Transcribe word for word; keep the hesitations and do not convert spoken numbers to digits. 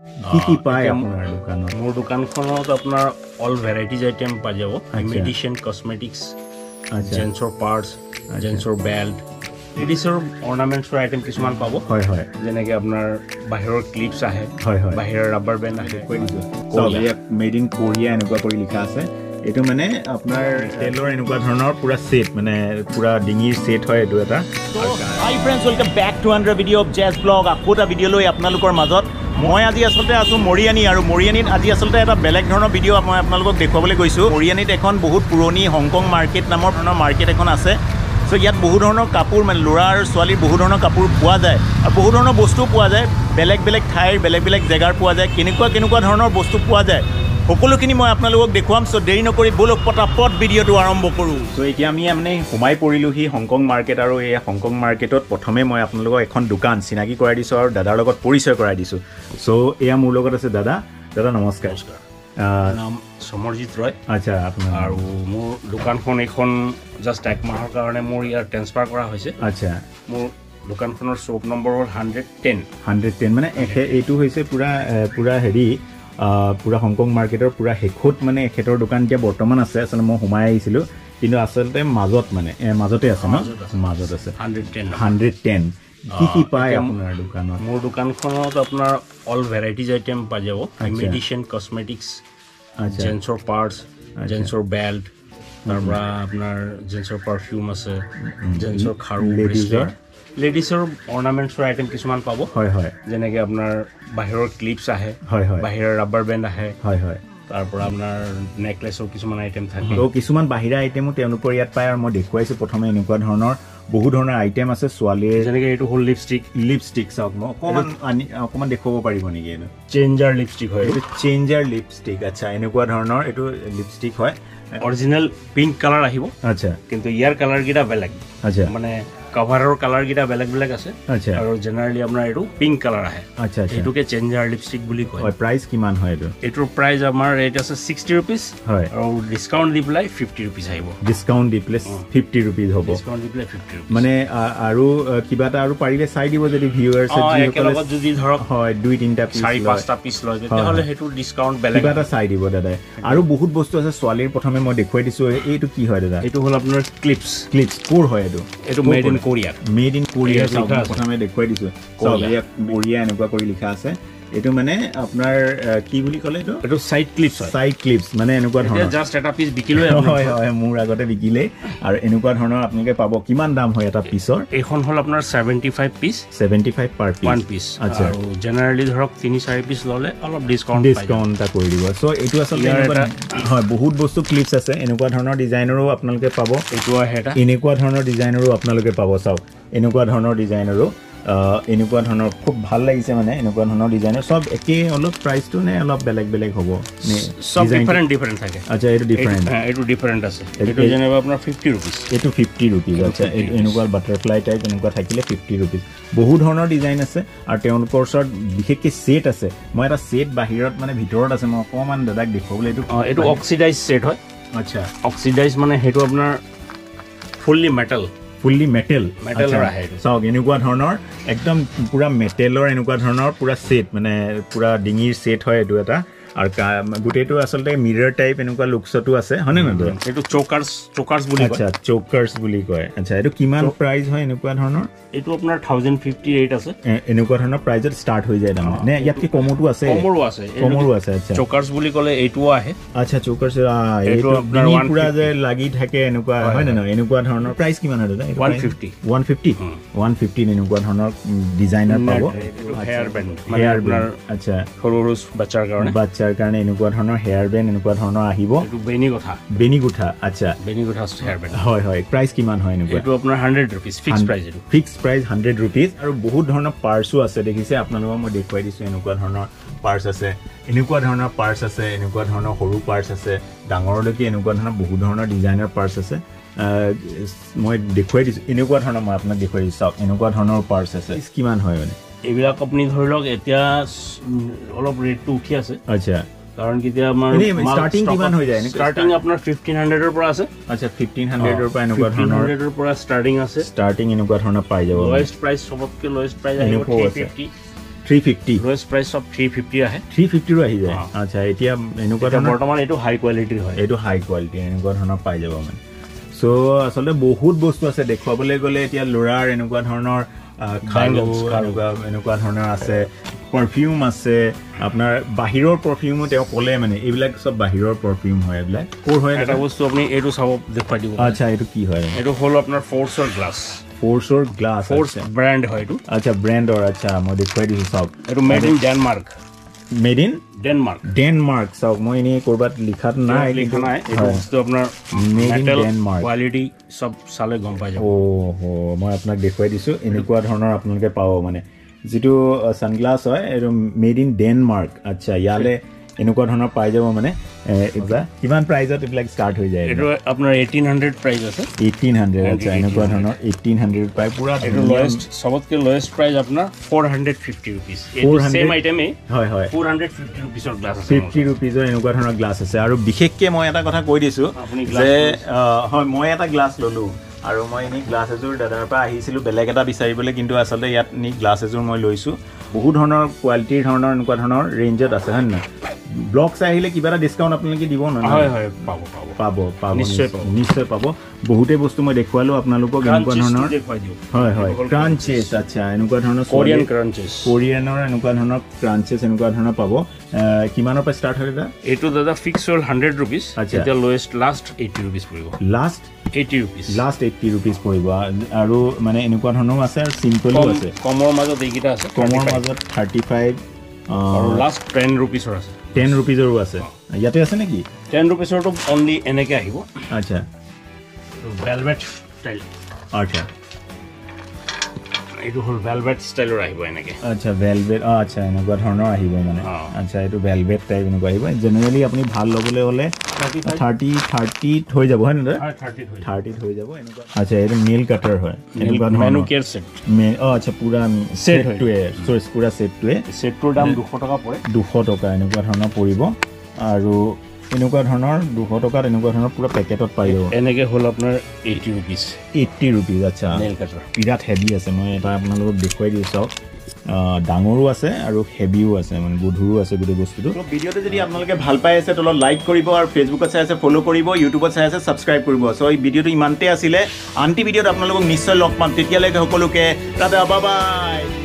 কি কি পায় আপোনাৰ দোকানত? মোৰ দোকানখনত আপোনাৰ অল ভেৰাইটিজ আইটেম পাই যাব। মেডিচিন, কসমেটিক্স, জেন্সৰ পাৰ্টছ, জেন্সৰ বেল্ট, লেডিছৰ অৰ্নামেণ্টছৰ আইটেম কিছুমান পাব। হয় হয়, যেনেকৈ আপোনাৰ বাহিৰৰ ক্লিপছ আহে, হয় হয়, বাহিৰৰ ৰাবাৰ বেণ্ড আহে। কৈ দিছোঁ মেড ইন কোৰিয়া এনেকুৱা কৰি লিখা আছে। এইটো মানে আপোনাৰ তেলৰ এনেকুৱা ধৰণৰ পুৰা সেট, মানে পুৰা ডিঙিৰ সেট হয় এইটো এটা। Hi friends, welcome back to another video' of জাজ ব্লগ। আকৌ এটা ভিডিঅ' লৈ আপোনালোকৰ মাজত মই আজি আচলতে আছোঁ মৰিয়ানি, আৰু মৰিয়ানিত আজি আচলতে এটা বেলেগ ধৰণৰ ভিডিঅ' মই আপোনালোকক দেখুৱাবলৈ গৈছোঁ। মৰিয়ানিত এখন বহুত পুৰণি হংকং মাৰ্কেট নামৰ ধৰণৰ মাৰ্কেট এখন আছে। চ' ইয়াত বহু ধৰণৰ কাপোৰ, মানে ল'ৰা আৰু ছোৱালীৰ বহু ধৰণৰ কাপোৰ পোৱা যায়, আৰু বহু ধৰণৰ বস্তুও পোৱা যায়। বেলেগ বেলেগ ঠাইৰ বেলেগ বেলেগ জেগাৰ পোৱা যায়। কেনেকুৱা কেনেকুৱা ধৰণৰ বস্তু পোৱা যায় সকলোখিনি মই আপোনালোকক দেখুৱাম। চ' দেৰি নকৰি বলক পটাপট ভিডিঅ'টো আৰম্ভ কৰোঁ। চ' এতিয়া আমি মানে সোমাই পৰিলোহি হংকং মাৰ্কেট, আৰু এই হংকং মাৰ্কেটত প্ৰথমে মই আপোনালোকক এখন দোকান চিনাকি কৰাই দিছোঁ আৰু দাদাৰ লগত পৰিচয় কৰাই দিছোঁ। চ' এয়া মোৰ লগত আছে দাদা। দাদা নমস্কাৰ। নমস্কাৰ, নাম সমৰজিৎ ৰয়। আচ্ছা, আপোনাৰ আৰু মোৰ দোকানখন এইখন জাষ্ট এক মাহৰ কাৰণে মোৰ ইয়াত ট্ৰেন্সফাৰ কৰা হৈছে। আচ্ছা, মোৰ দোকানখনৰ শ্বপ নম্বৰ হ'ল হাণ্ড্ৰেড টেন হাণ্ড্ৰেড টেন মানে এইটো হৈছে পূৰা পূৰা হেৰি পূৰা হংকং মাৰ্কেটৰ পূৰা শেষত মানে এখেতৰ দোকান এতিয়া বৰ্তমান আছে। আচলতে মই সোমাই আহিছিলোঁ, কিন্তু আচলতে মাজত মানে মাজতে আছে ন, মাজত আছে হাণ্ড্ৰেড টেন হাণ্ড্ৰেড টেন কি কি পায় আপোনাৰ দোকানত? মোৰ দোকানখনত আপোনাৰ অল ভেৰাইটিজ আইটেম পাই যাব। মেডিচিন, কসমেটিক্স, জেন্সৰ পাৰ্টছ, জেন্সৰ বেল্ট, তাৰপৰা আপোনাৰ জেন্সৰ পাৰফিউম আছে, জেন্সৰ খাৰু, লেডিজৰ লেডিছৰ অৰ্নামেণ্টছৰ আইটেম কিছুমান পাব। হয় হয়, যেনেকৈ আপোনাৰ বাহিৰৰ ক্লিপছ আহে, হয় হয়, বাহিৰৰ ৰাবাৰ বেণ্ড আহে, হয় হয়, তাৰপৰা আপোনাৰ নেকলেছৰ কিছুমান আইটেম থাকে। ত' কিছুমান বাহিৰা আইটেমো তেওঁলোকৰ ইয়াত পায়, আৰু মই দেখুৱাইছোঁ প্ৰথমে এনেকুৱা ধৰণৰ বহু ধৰণৰ আইটেম আছে ছোৱালীৰ। যেনেকৈ এইটো হ'ল লিপষ্টিক। লিপষ্টিক চাওক, মই অকণমান আনি অকণমান দেখুৱাব পাৰিব নেকি? এইটো চেঞ্জাৰ লিপষ্টিক হয়। এইটো চেঞ্জাৰ লিপষ্টিক। আচ্ছা, এনেকুৱা ধৰণৰ এইটো লিপষ্টিক হয়। অৰিজিনেল পিংক কালাৰ আহিব। আচ্ছা, কিন্তু ইয়াৰ কালাৰকেইটা বেলেগ। আচ্ছা, মানে কভাৰৰ কালাৰকেইটা বেলেগ বেলেগ আছে। আচ্ছা, আৰু জেনেৰেলি আপোনাৰ এইটো পিংক কালাৰ আহে। আচ্ছা, এইটোকে চেঞ্জাৰ লিপষ্টিক বুলি কয়। প্ৰাইচ কিমান হয় এইটো? এইটোৰ প্ৰাইচ আমাৰ ৰেট আছে ছিক্সটি ৰুপিজ। হয়, আৰু ডিছকাউণ্ট দি পেলাই ফিফটি ৰুপিজ আহিব। ডিছকাউণ্ট দি পেলাই ফিফটি ৰুপিজ হ'ব। ডিছকাউণ্ট দি পেলাই ফিফটি ৰুপিজ মানে আৰু কিবা এটা আৰু পাৰিলে চাই দিব, যদি ভিউৱাৰ্ছ একেলগত যদি ধৰক হয় দুই তিনিটা পিচ চাৰি পাঁচটা পিচ লয় তেতিয়াহ'লে সেইটো ডিছকাউণ্ট বেলেগ কিবা এটা চাই দিব দাদাই। আৰু বহুত বস্তু আছে ছোৱালীৰ। প্ৰথমে মই দেখুৱাই দিছোঁ, এইটো কি হয় দাদা? এইটো হ'ল আপোনাৰ ক্লিপছ। ক্লিপছ ক'ৰ হয় এইটো? এইটো made in Korea. Made in Korea প্ৰথমে দেখুৱাই দিছোঁ। কোৰিয়া এনেকুৱা কৰি লিখা আছে। এইটো মানে আপোনাৰ কি বুলি ক'লে এইটো? এইটো চাইড ক্লিপছ। চাইড ক্লিপছ মানে এনেকুৱা ধৰণৰ জাষ্ট এটা পিচ বিকিলৈ। হয় হয়, মোৰ আগতে বিকিলেই। আৰু এনেকুৱা ধৰণৰ আপোনালোকে পাব। কিমান দাম হয় এটা পিচৰ? এইখন হ'ল আপোনাৰ seventy five piece. Seventy five per piece one piece. আচ্ছা, আৰু জেনেৰেলি ধৰক তিনি চাৰি পিচ ল'লে অলপ ডিছকাউণ্ট ডিছকাউণ্ট এটা কৰি দিব। চ' এইটো আচলতে হয়, বহুত বস্তু ক্লিপছ আছে। এনেকুৱা ধৰণৰ ডিজাইনৰো আপোনালোকে পাব। এইটো আহে এটা এনেকুৱা ধৰণৰ ডিজাইনৰো আপোনালোকে পাব। চাওক, এনেকুৱা ধৰণৰ ডিজাইনৰো এনেকুৱা ধৰণৰ খুব ভাল লাগিছে। মানে এনেকুৱা ধৰণৰ ডিজাইনৰ চব একেই, অলপ প্ৰাইচটো নে অলপ বেলেগ বেলেগ হ'ব নে? চব ডিফাৰেণ্ট ডিফাৰেণ্ট থাকে। আচ্ছা, এইটো ডিফাৰেণ্ট। এইটো ডিফাৰেণ্ট আছে। এইটো যেনিবা আপোনাৰ ফিফটি ৰুপিজ। এইটো ফিফটি ৰুপিজ। আচ্ছা, এইটো এনেকুৱা বাটাৰফ্লাই টাইপ এনেকুৱা থাকিলে ফিফটি ৰুপিজ। বহু ধৰণৰ ডিজাইন আছে, আৰু তেওঁলোকৰ ওচৰত বিশেষকৈ ছেট আছে। মই এটা ছেট বাহিৰত মানে ভিতৰত আছে, মই অকণমান দাদাক দেখুৱাবলৈ। এইটো এইটো অক্সিডাইজ ছেট হয়। আচ্ছা, অক্সিডাইজ মানে সেইটো আপোনাৰ ফুল্লি মেটেল। ফুল্লি মেটেল মেটেলৰ আহে। চাওক, এনেকুৱা ধৰণৰ একদম পূৰা মেটেলৰ এনেকুৱা ধৰণৰ পূৰা ছেট, মানে পূৰা ডিঙিৰ ছেট হয় এইটো এটা। আৰু গোটেইটো আচলতে মিৰৰ টাইপ এনেকুৱা লুকছতো আছে, হয়নে নহয়? এইটো চকাৰ্ছ চকাৰ্ছ বুলি কয়। আচ্ছা, চকাৰ্ছ বুলি কয়। আচ্ছা, এইটো কিমান প্ৰাইচ হয় এনেকুৱা ধৰণৰ? এইটো আপোনাৰ থাউজেণ্ড ফিফটি এইট আছে। এনেকুৱা ধৰণৰ প্ৰাইজত ষ্টাৰ্ট হৈ যায় তাৰমানে, নে ইয়াতকৈ কমতো আছে? কমৰো আছে, কমৰো আছে। আচ্ছা, চকাৰ্ছ বুলি ক'লে এইটোও আহে। আচ্ছা, চকাৰ্ছ এইটো পূৰা যে লাগি থাকে এনেকুৱা, হয় নে নহয়? এনেকুৱা ধৰণৰ প্ৰাইচ কিমান হয় দাদা? One fifty one fifty one fifteen এনেকুৱা ধৰণৰ ডিজাইনাৰ পাব। হেয়াৰ বেণ্ড মানে আপোনাৰ আচ্ছা সৰু সৰু বাচ্চাৰ কাৰণে বাচ্চাৰ কাৰণে এনেকুৱা ধৰণৰ হেয়াৰ বেণ্ড এনেকুৱা ধৰণৰ আহিব। এইটো বেনিগুঠা বেনিগুঠা। আচ্ছা, বেনিগুঠা হেয়াৰ বেণ্ড। হয় হয়, প্ৰাইচ কিমান হয় এনেকুৱা? এইটো আপোনাৰ হাণ্ড্ৰেড ৰুপিজ ফিক্স প্ৰাইচ। এইটো ফিক্স প্ৰাইচ হাণ্ড্ৰেড ৰুপিজ। আৰু বহুত ধৰণৰ পাৰ্চো আছে, দেখিছে আপোনালোকক মই দেখুৱাই দিছোঁ। এনেকুৱা ধৰণৰ পাৰ্চ আছে, এনেকুৱা ধৰণৰ পাৰ্চ আছে, এনেকুৱা ধৰণৰ সৰু পাৰ্চ আছে, ডাঙৰলৈকে এনেকুৱা ধৰণৰ বহুত ধৰণৰ ডিজাইনাৰ পাৰ্চ আছে। মই দেখুৱাই দিছোঁ এনেকুৱা ধৰণৰ, মই আপোনাক দেখুৱাই দিছোঁ। চাওক, এনেকুৱা ধৰণৰ পাৰ্চ আছে। কিমান হয় মানে এইবিলাক? আপুনি ধৰি লওক এতিয়া অলপ ৰেটটো উঠি আছে। আচ্ছা, কাৰণ কেতিয়া আমাৰ ষ্টাৰ্টিং কিমান হৈ যায়? ষ্টাৰ্টিং আপোনাৰ ফিফটিন হাণ্ড্ৰেডৰ পৰা আছে। আচ্ছা, ফিফটিন হাণ্ড্ৰেডৰ পৰা এনেকুৱা ধৰণৰ হাণ্ড্ৰেডৰ পৰা ষ্টাৰ্টিং আছে। ষ্টাৰ্টিং এনেকুৱা ধৰণৰ পাই যাব। লয়েষ্ট প্ৰাইচ, চবতকৈ লয়েষ্ট প্ৰাইচ আহিব three fifty. three fifty lowest price of three fifty আহে three fifty ৰ আহি যায় আচ্ছা এতিয়া এনেকুৱা ধৰণৰ বৰ্তমান এটো হাই কোৱালিটিৰ হয় এটো হাই কোৱালিটি এনেকুৱা ধৰণৰ পাই যাব মানে সো আসলে বহুত বস্তু আছে দেখুৱাবলৈ গলে এতিয়া লৰাৰ এনেকুৱা ধৰণৰ খাৰু এনেকুৱা এনেকুৱা ধৰণৰ আছে পাৰফিউম আছে আপোনাৰ বাহিৰৰ পাৰফিউমো তেওঁ ক'লে মানে এইবিলাক সব বাহিৰৰ পাৰফিউম হয় এইবিলাক কোৰ হয় এটা বস্তু আপুনি এটো চাব দেখুৱাই দিব আচ্ছা এটো কি হয় এটো হল আপোনাৰ ফোৰ্সৰ গ্লাস ফোৰ্সৰ গ্লাস ফোৰ্স ব্র্যান্ড হয় এটো আচ্ছা ব্র্যান্ডৰ আচ্ছা মই দেখুৱাই দিছো সব এটো made in Denmark made in Denmark Denmark সব মই এনে কৰবাত লিখাত নাই লিখা নাই এটো বস্তু আপোনাৰ মেটেল কোৱালিটি সব সালে গম পাই যাব ও হো মই আপোনাক দেখুৱাই দিছো এনেকুৱা ধৰণৰ আপোনালোকে পাব মানে যেটো সানগ্লাস হয় এটো মেড ইন ডেনমাৰ্ক আচ্ছা ইয়ালে এনেকুৱা ধৰণৰ পাই যাব মানে এটা কিমান প্ৰাইজত এইবিলাক ষ্টাৰ্ট হৈ যায় এটো আপোনাৰ eighteen hundred প্ৰাইস আছে eighteen hundred আচ্ছা এনেকুৱা ধৰণৰ eighteen hundred পাই পুৰা এটো লোয়েষ্ট সবতকে লোয়েষ্ট প্ৰাইস আপোনাৰ four hundred fifty rupees এটো সেম আইটেমে হয় হয় four hundred fifty rupees ৰ গ্লাস আছে fifty rupees ৰ এনেকুৱা ধৰণৰ গ্লাস আছে আৰু বিশেষকৈ মই এটা কথা কৈ দিছো যে হয় মই এটা গ্লাস ললো আৰু মই নি গ্লাস এজোৰ দাদাৰ পৰা আহিছিলো বেলেগ এটা বিচাৰিবলৈ কিন্তু আসলে ইয়াত নি গ্লাস এজোৰ মই লৈছো বহু ধৰণৰ কোৱালিটিৰ ধৰণৰ এনেকুৱা ধৰণৰ ৰেঞ্জত আছে হয় না ব্লকস আহিলে কিবা এটা ডিসকাউন্ট আপোনালোকে দিব না হয় হয় পাব পাব পাব পাব নিশ্চয় পাব নিশ্চয় পাব বহুতে বস্তু মই দেখুৱালো আপোনালোকক এনেকুৱা ধৰণৰ হয় হয় ক্ৰাঞ্চেছ আচ্ছা এনেকুৱা ধৰণৰ কোৰিয়ান ক্ৰাঞ্চেছ কোৰিয়ানৰ এনেকুৱা ধৰণৰ ক্ৰাঞ্চেছ এনেকুৱা ধৰণৰ পাব কিমানৰ পৰা ষ্টাৰ্ট হয় দাদা এটো দাদা ফিক্স হ'ল one hundred rupees এটা লোয়েষ্ট লাষ্ট eighty rupees পৰিব last eighty rupees last eighty rupees পৰিব আৰু মানে এনেকুৱা ধৰণৰ আছে আৰু সিম্পলও আছে কমৰ মাজত এইকিটা আছে কমৰ মাজত thirty-five আৰু লাষ্ট ten rupees ৰ আছে ten rupees ৰ আছে ইয়াতে আছে নেকি ten rupees ৰ তো অনলি এনেকে আহিব আচ্ছা ভেলভেট ষ্টাইল আচ্ছা এটো হল ভেলভেট ষ্টাইলৰ আহিব এনেকে আচ্ছা ভেলভেট আচ্ছা এনেকুৱা ধৰণৰ আহিব মানে আচ্ছা এটো ভেলভেট টাইপ এনেকুৱা আহিব জেনাৰেলি আপুনি ভাল লবলৈ হলে thirty thirty হৈ যাব হয় না thirty হৈ যাব এনেকুৱা আচ্ছা এটো নেল কাটাৰ হয় এনেকুৱা মেনু কেয়াৰ সেট মে আচ্ছা পুৰা সেট টু এ সো পুৰা সেট টু এ সেটৰ দাম two hundred টকা পৰে two hundred টকা এনেকুৱা ধৰণৰ পৰিব আৰু এনেকুৱা ধৰণৰ two hundred টকা এনেকুৱা ধৰণৰ পুৰা পেকেটত পাই যাব এনেকে হল আপোনাৰ eighty rupees eighty rupees আচ্ছা নেল কাটাৰ বিৰাট হেভি আছে মই এটা আপোনালোকক দেখুৱাই দিছো ডাঙৰো আছে আৰু হেভিও আছে মানে গধুৰো আছে গোটেই বস্তুটো তো ভিডিওটো যদি আপোনালোকে ভাল পাই আছে তলত লাইক কৰিব আৰু ফেসবুকত চাই আছে ফলো কৰিব ইউটিউবত চাই আছে সাবস্ক্ৰাইব কৰিব সো এই ভিডিওটো ইমানতে আছিলে আনটি ভিডিওত আপোনালোকক নিশ্চয় লগ পাম তেতিয়ালৈকে সকলোকে টাটা বাই বাই